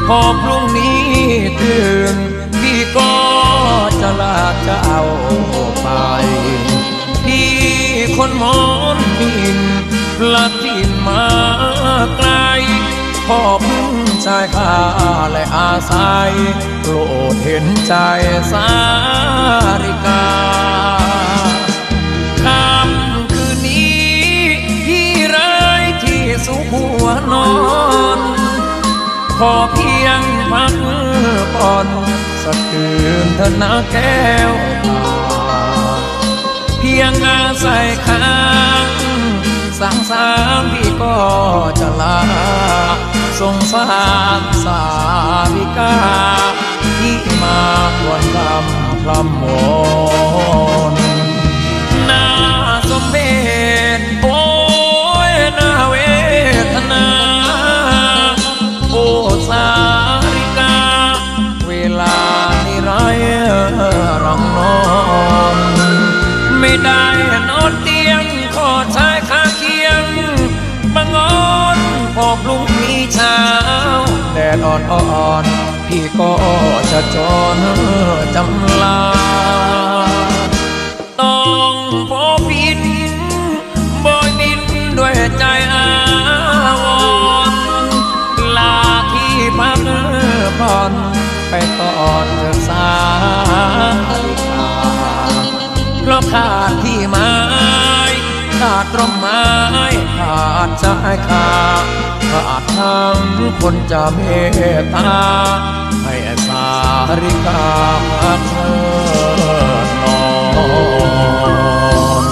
พอพรุ่งนี้ตื่นพี่ก็จะลาเจ้าไปพี่คนมอนมินพลัดถิ่นมาไกลพ่อพึ่งชายข้าและอาศัยโปรดเห็นใจสาริกาค่ำคืนนี้พี่ไร้ที่สุขหัวนอนขอเพียงพักผ่อนสักคืนเถอะนะแก้วเพียงอาศัยค้างสั่งสามพี่ก็จะลาสงสารสาวิกาที่มาควรพร่ำวอนน่าสมเพชโอ้ยน่าเวทนาโอ้สาริกาเวลานี้ไรรังนอนไม่ได้นอนเตียงขอชายคาเคียงบังอ่อนพอพรุ่งนี้เช้าแดดอ่อนๆพี่ก็จะจรจำลาต้องพบบินบอยบินด้วยใจอาวรณ์ลาที่พักผ่อนไปก่อนเธอสาริกาเพราะขาดที่ไม้ขาดร่มไม้ขาดชายคาขาดทั้งคนจะเมตตาให้สาริกาพักนอน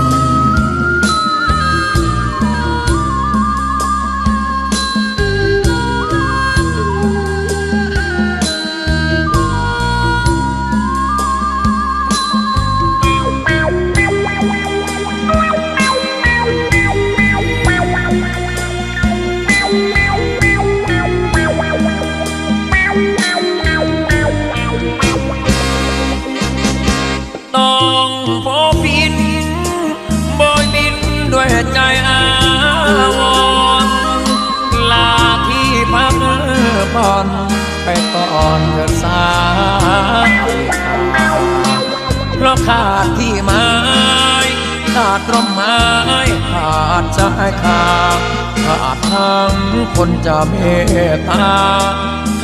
ต้องพบบินบอยบินด้วยใจอาวรณ์ลาที่พักผ่อนไปก่อนเธอสาริกาเพราะขาดที่ไม้ขาดร่มไม้ขาดชายคาขาดทั้งคนจะเมตตา